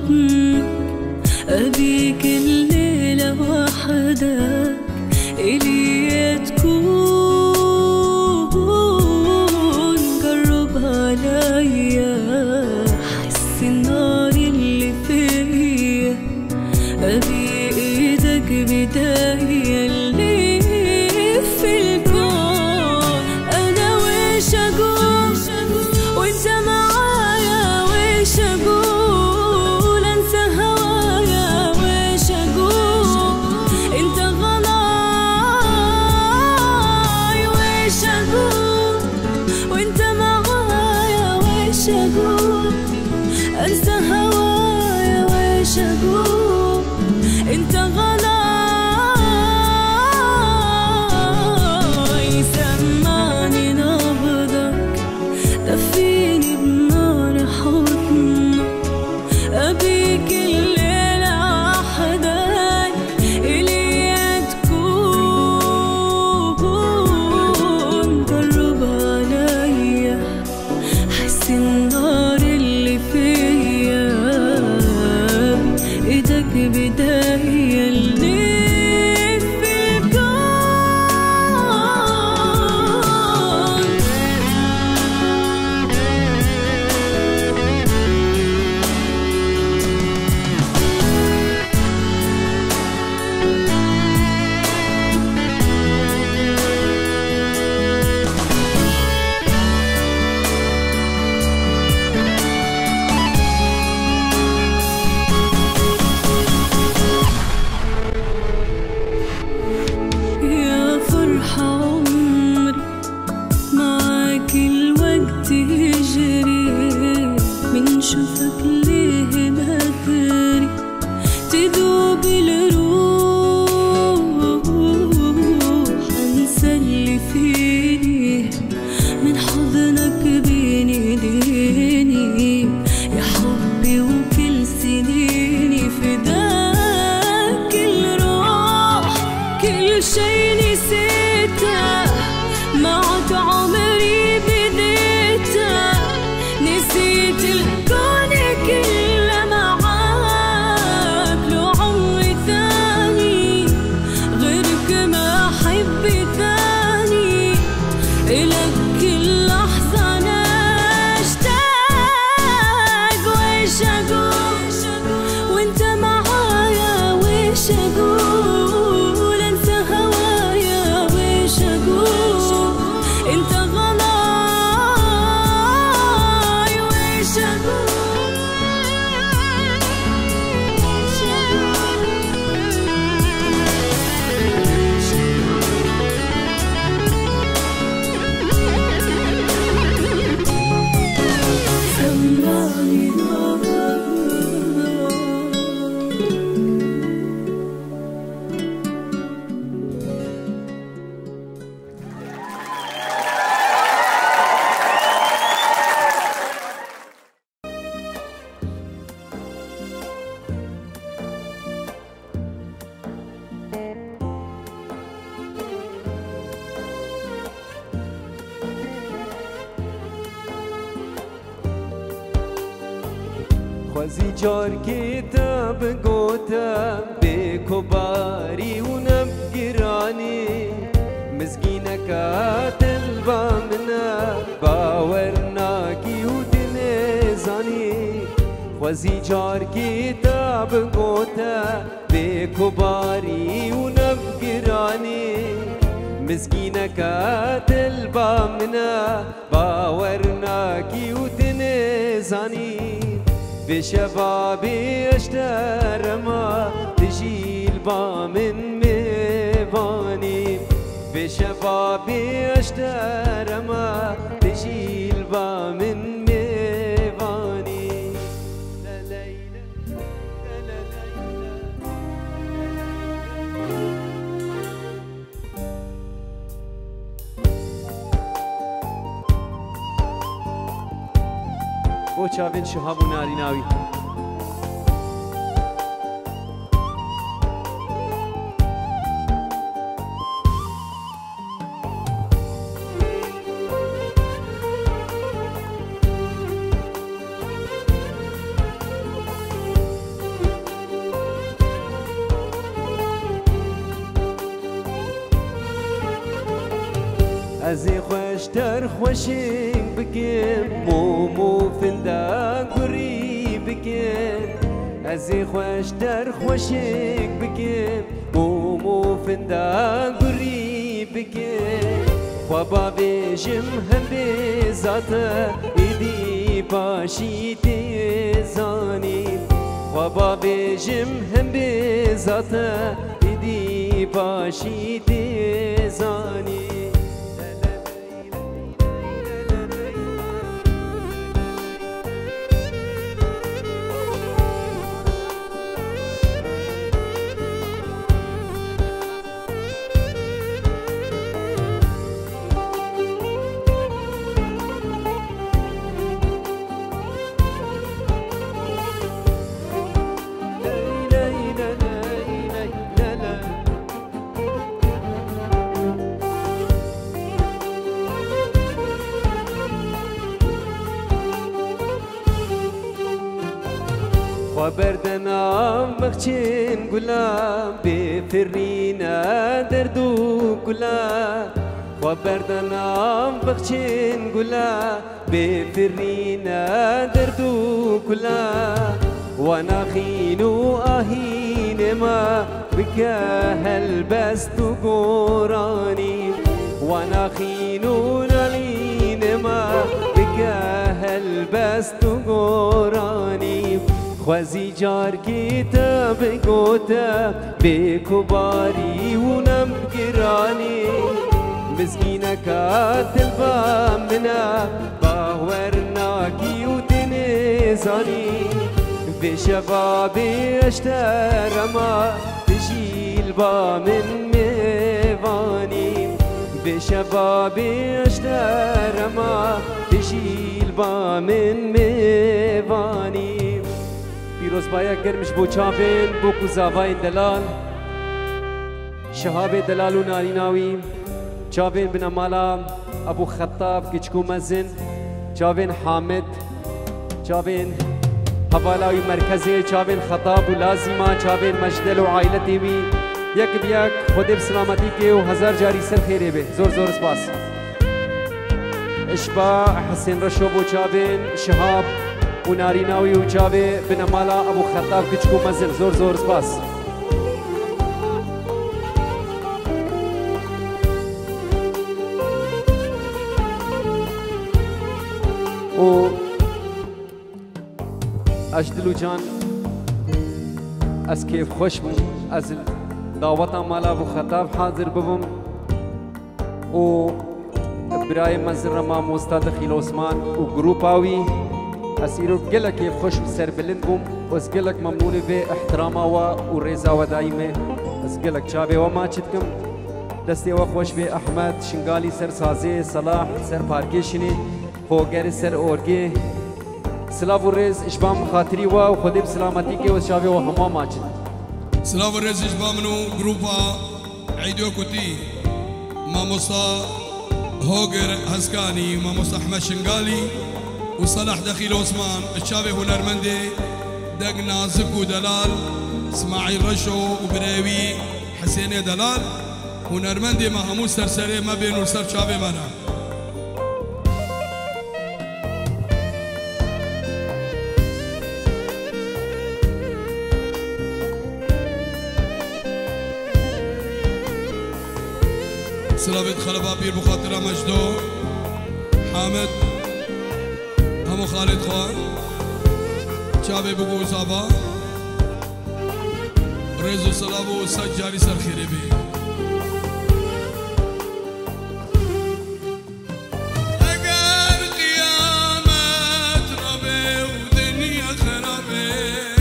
حضنك، أبيك الليلة وحدك إلي تكون، قرب عليا حس النار اللي فيا، أبي إيدك بداية اللي في الكون. أنا ويش أقول وإنت معايا، ويش أقول أنسى هوايا، ويش أقول أنت غلاي، ويش أقول وإنت معايا، ويش أقول أنسى هوايا، ويش أقول أنت غلاي. سمعني نبضك، دفيني بنار حضنك، أبيك الليلة وحدك إلي تكون، قرب عليا حس النار اللي فيا، إيدك بداية اللي في الكون. يا فرحة عمري معاك الوقت يجري، من شوفك ليه بدري تدوب الروح، انسى اللي فيني من حضنك بين ايديني، يا حبي وكل سنيني فداك الروح، كل شي نسيته معك عمري بديته، نسيت الكون كله معاك، لو عمري ثاني غيرك ما أحب ثاني، إلك كل لحظة أنا أشتاق، ويش أقول وإنت معايا، ويش أقول أنسى هوايا، ويش أقول أنت غلاي، ويش أقول سمعني نبضك. خوازی جار کتاب گوتا بکباری و نبگرانی، مزگینکات البامنا باورناکی و دنزانی، خوازی جار کتاب گوتا بکباری و نبگرانی، مزگینکات البامنا باورناکی و دنزانی، بشبابي اشترما تجيل بامن ميباني، بشبابي اشترما تجيل بامن ميباني. لا ليلى لا ليلى بۆ چاوێن شەهاب و ناریناوی. از خوشتر خوشنگ بکن مومو فنده گری بکن از خوشتر خوشنگ بکن مومو فنده گری بکن خوابا بیشم هم بزاته ایدی باشی تیزانی خوابا بیشم هم بزاته ایدی باشی تیزانی بردنام مخچین گلام بفرینه دردو گلا و بردنام مخچین گلا بفرینه دردو گلا و نخینو آهین ما بکه هلبست و گورانی و نخینو نالین ما بکه هلبست و گورانی خوزی جار کتاب گوتا بکباری و نم گرانی مسکینه کات البا منا باورناکی و دنزانی به شباب اشترما تشیل با من میوانی به شباب اشترما تشیل با من میوانی پیروز باید گرمش بو چاپین بو کزاوای دلال شهاب دلال و ناریناوی چاپین بنامالا ابو خطاب کچکو مزن چاپین حامد چاپین حوالاوی مرکزی چاپین خطاب و لازیما چاپین مجدل و عائلتی وی یک بیاک خود بسلامتی که و هزار جاری سر خیره به زور زور سپاس اشبا حسین رشو بو چاپین شهاب و ناریناوی و چاوه بنامالا ابو خطاب کچکو مزل زور زور سپاس و اجدلو جان از کیف خوش بوم از دعوتا مالا ابو خطاب حاضر ببوم و برای مزل رما مستاد خیل عثمان و گروپاوی اسیرو گلک خوش سر بلند بوم و از گلک ممنون به احتراما و رضا و دائمه از گلک چاوه و ما چتکم دستی و خوش به احمد شنگالی سر سازه صلاح سر پارکیشنی فوگر سر اورگی سلاف و رز اشبام خاطری و خودی بسلامتی که و چاوه و هما ما چت سلاف و رز اشبامنو گروپا عیدو کتی ماموسا هوگر هزکانی ماموسا احمد شنگالی وصلاح دخيل عثمان الشابي هنرمندي دق نازك ودلال اسماعيل رشو وبراوي حسين دلال هنرمندي ما همو سرسري ما بينو سر شابي منا سلافت خلبا بير بخاطره مجدو حامد همو خالد خان چاوه بگو زابا رزو سلابو سجاری سرخیره بی اگر قیامت رابه و دنیا خرابه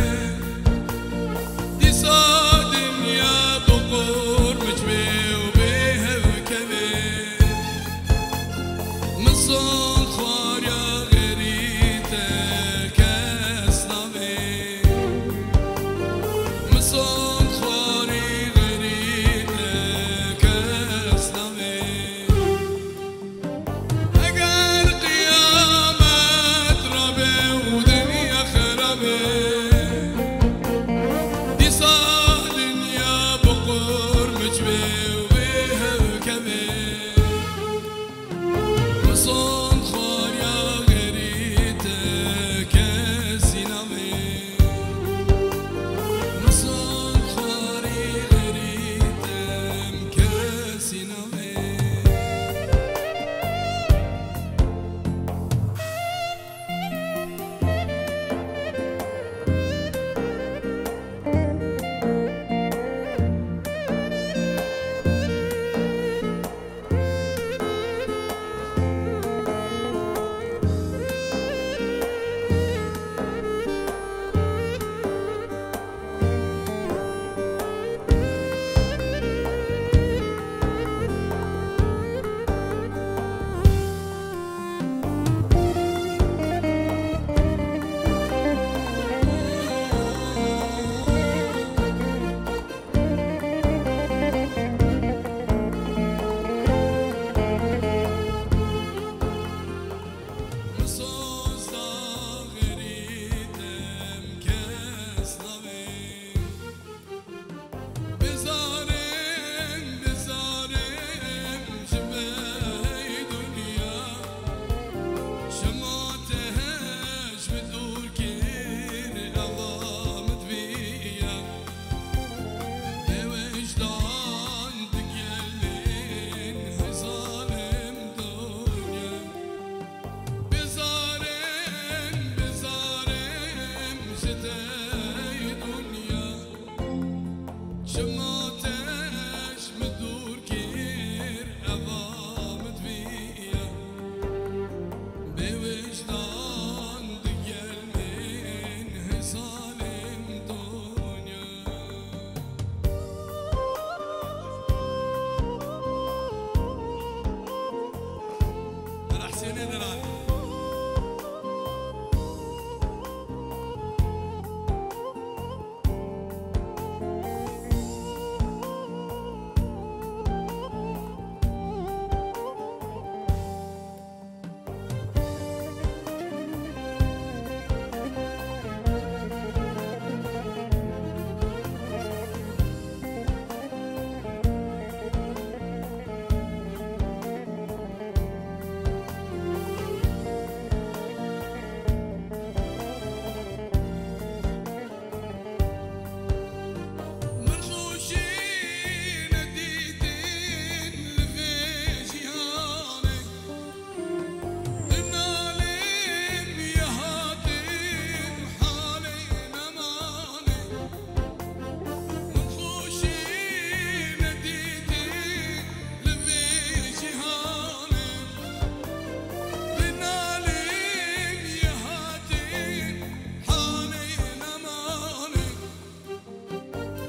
دیسا دنیا بقور مجبه و به هفکبه مصان خواریا صون خواری غریب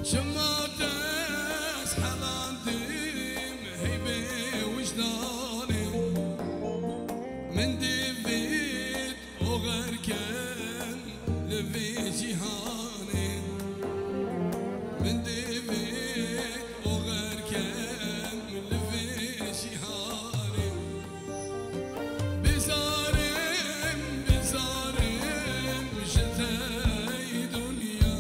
شماتس حلاندم هيبة وجداني من ديفيد وغير كان لفي جهاني من ديفيد وغير كان لفي جهاني بزارم بزارم شتاي دنيا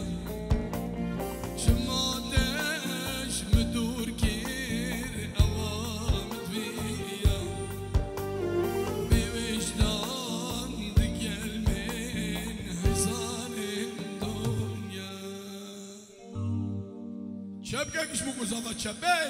شماتش مدور كير أوامد بيا بوجدان دقل من حزان الدنيا شبكة كشمو قزافة شبكة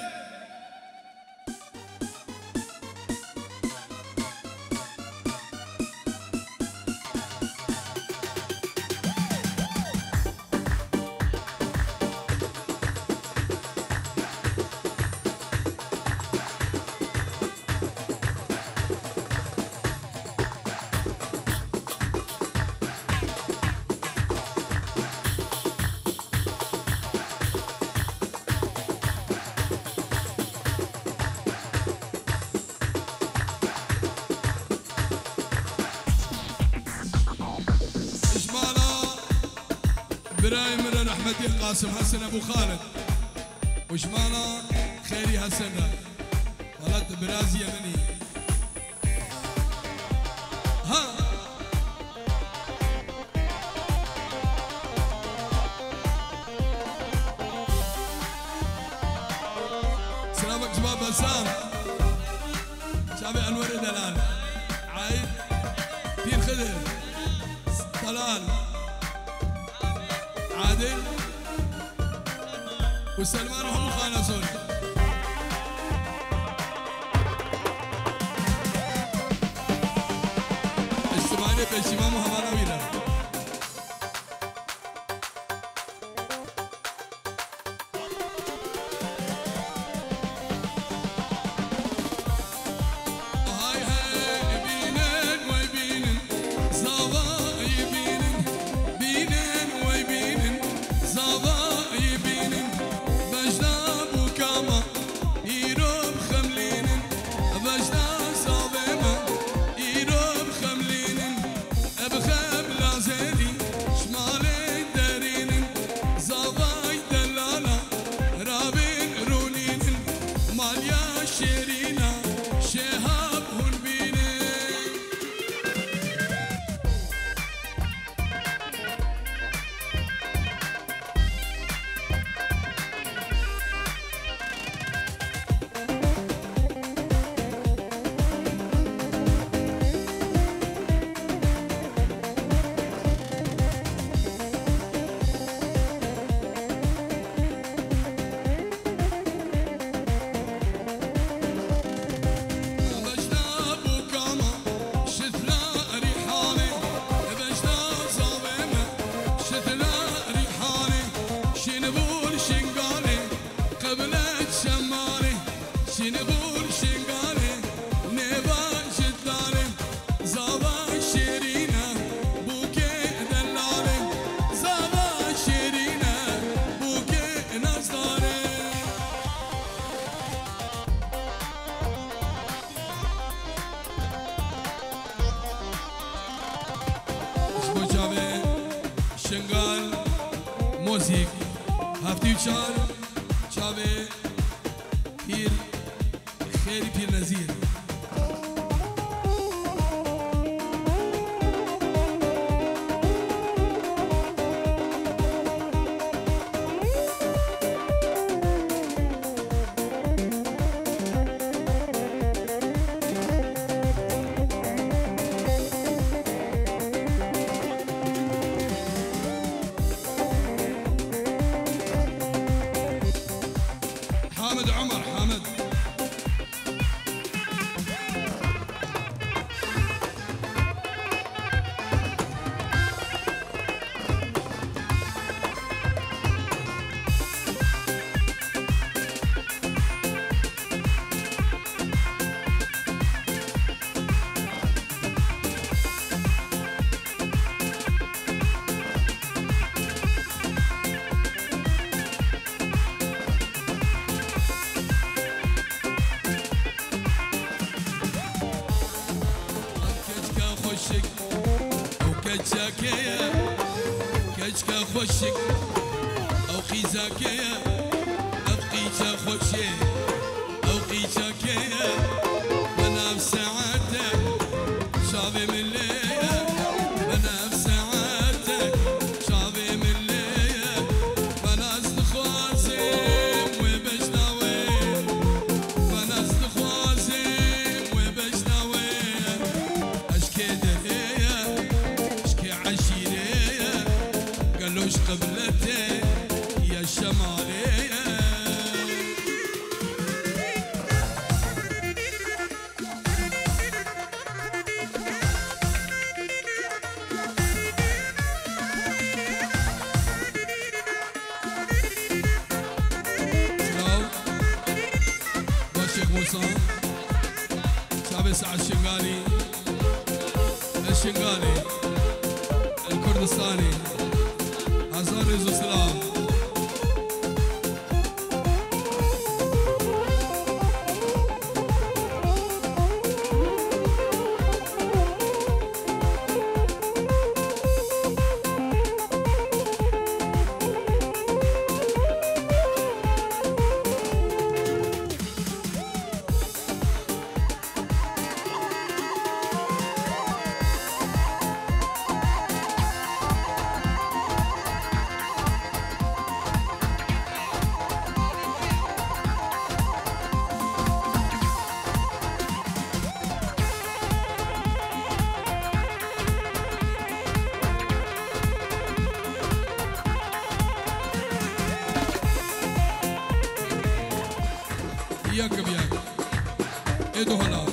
براي مرن احمدي قاسم حسن ابو خالد وشمانا خيري حسن ولد برازي يمني ها سلامك شباب بسام شابي انور دلال عايد بير خضر طلال عادل وسلمان وهم خالصون اجتماعي بشمام وهمانا ويلا شنغال موزيك هفتي وشار شابي بير خيري بير نزير حامد عمر حامد كتشاكية كشكا خوشك أو قيزاكية أبقيتها خوشي أو قيزاكية بنفس ساعتك شابي من ليا بنفس ساعتك شابي من ليا بناس تخوازم وبشناوي بناس تخوازم وبشناوي أشكي دهية أشكي عشيرية قالوش قبلتي يا الشمالية شعب سعد الشنغالي الشنغالي الكردستاني حسن رزق سلام إياك بياك إيدو هلا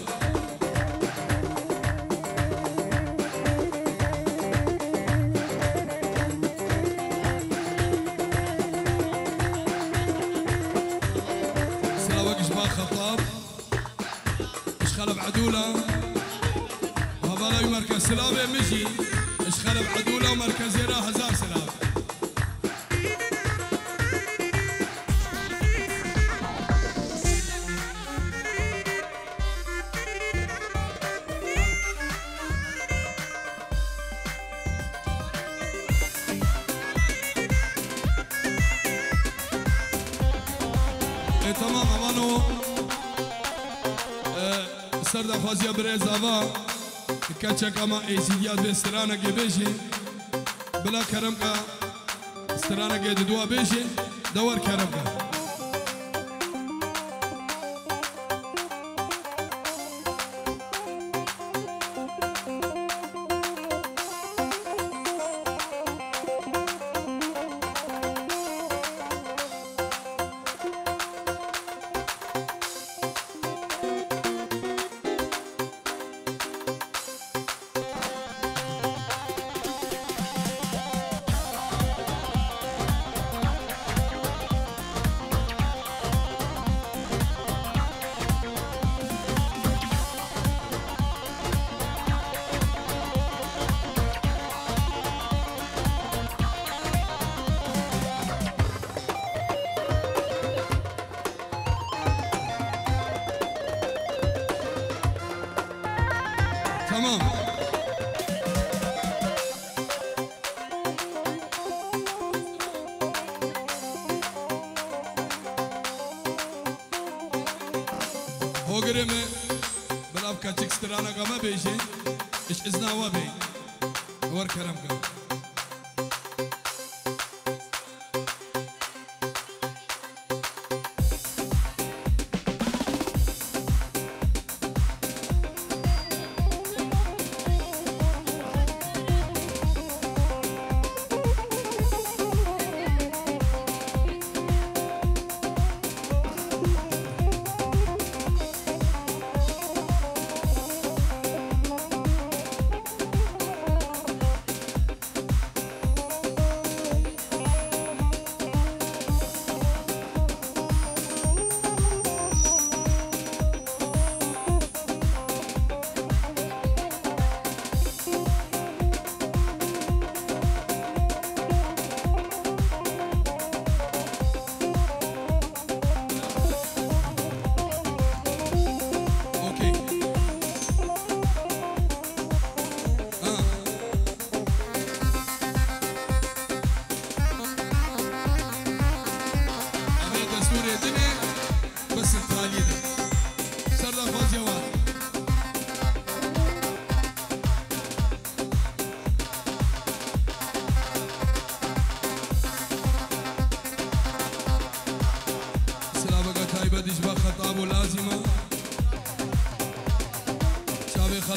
سلاوك جمال خطاب إش خلب عدولة وهذا لا مركز سلابة مشي إش خلب عدولة ومركز يرا هزار سلابة تمام اوانو سردا خوازیا برز آوا کچا کما ایسیدیات به استرانا کے بیشی بلا کرم کا استرانا کے دعا بیشی دور کرم کا تمام هو قريمة بالأبكى تكسترانا قام بيجي إيش إذنا وابي ور كرمك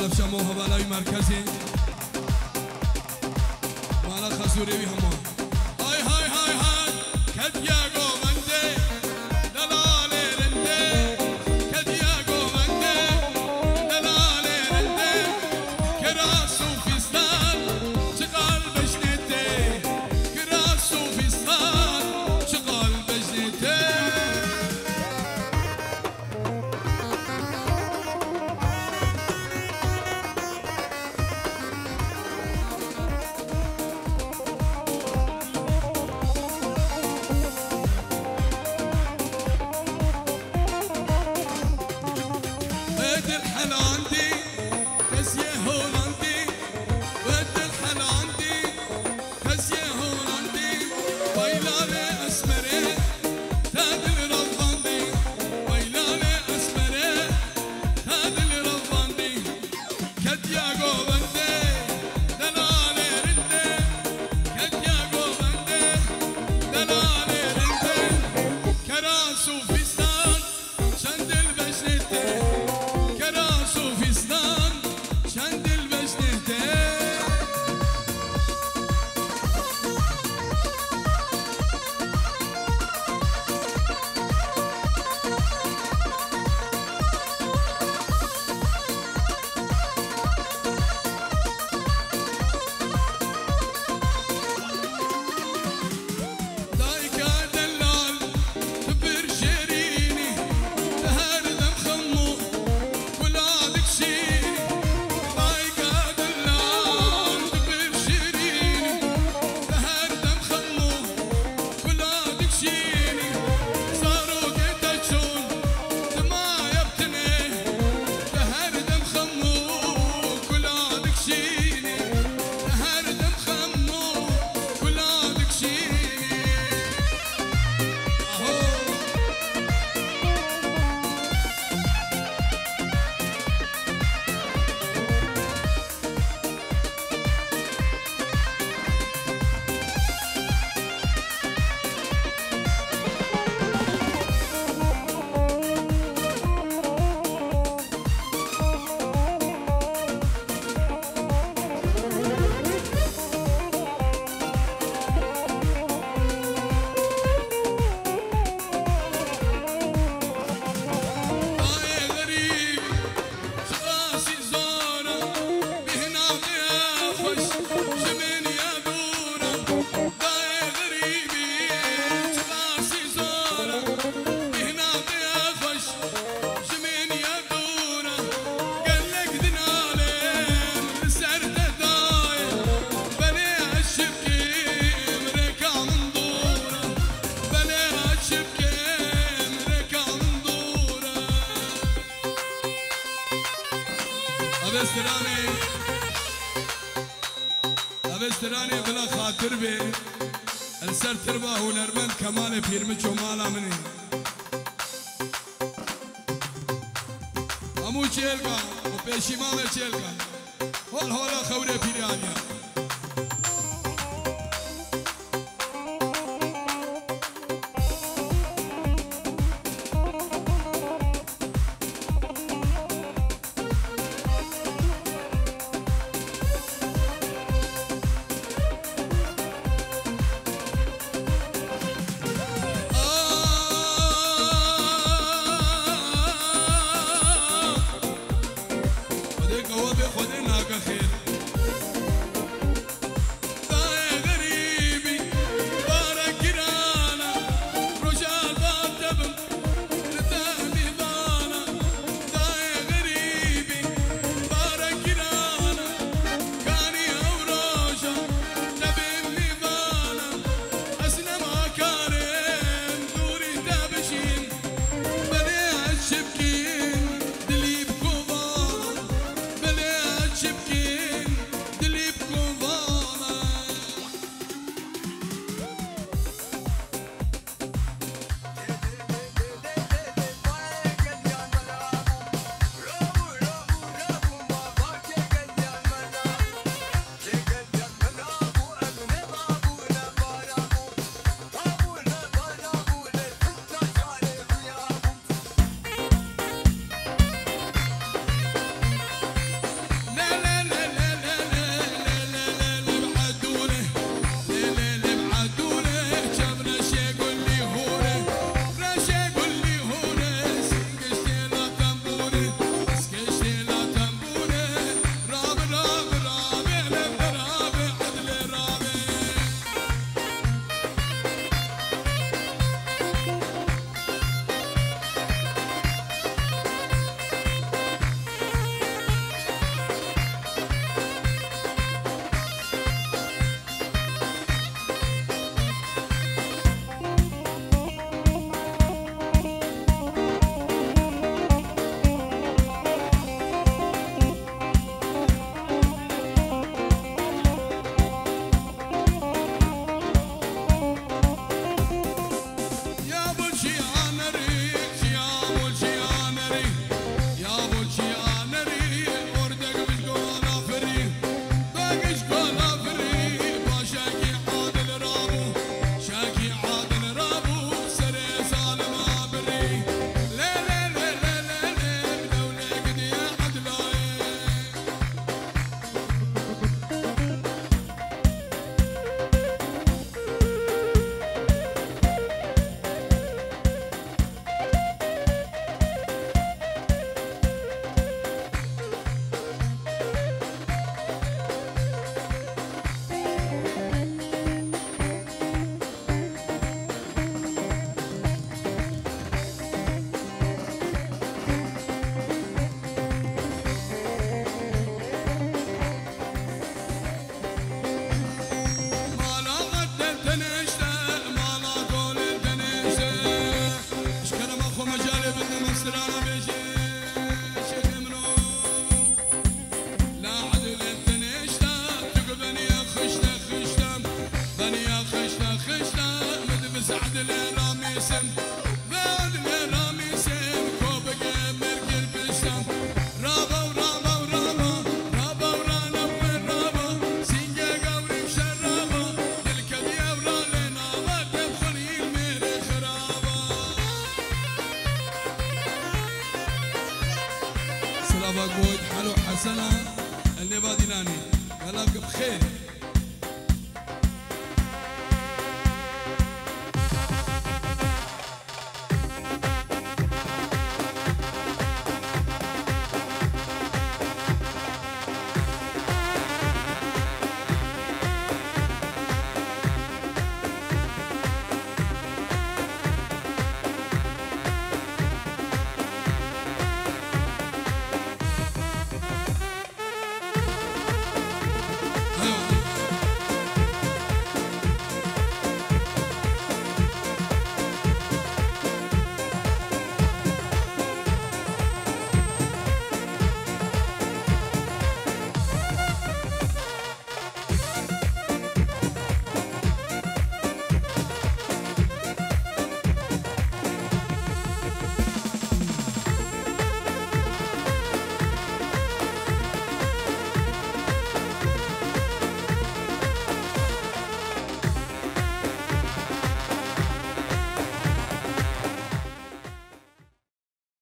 مالا بشمو هبالاوی مرکزی مالا خزوری بی همان های های های های کدیاگو منده دلال رنده کدیاگو منده دلال رنده کراس و فستان چقال بجنته کراس و فستان چقال بجنته اوستراني بلا خاطر بي السر تربا هنرمند كمال بيرمچو مالا مني امو چيلگا و پیشیمام چيلگا هول هولا خوره پیرانيا سود لراميسن بعد لراميسن كوبك مركل بشام رابا ورابا ورابا رابا ورانا ورابا سينجا قوري شرابا الكدي ورا لنا وتدخلي المير خرابا سلامك بود حلو حسنه اللي بادلاني قلبك بخير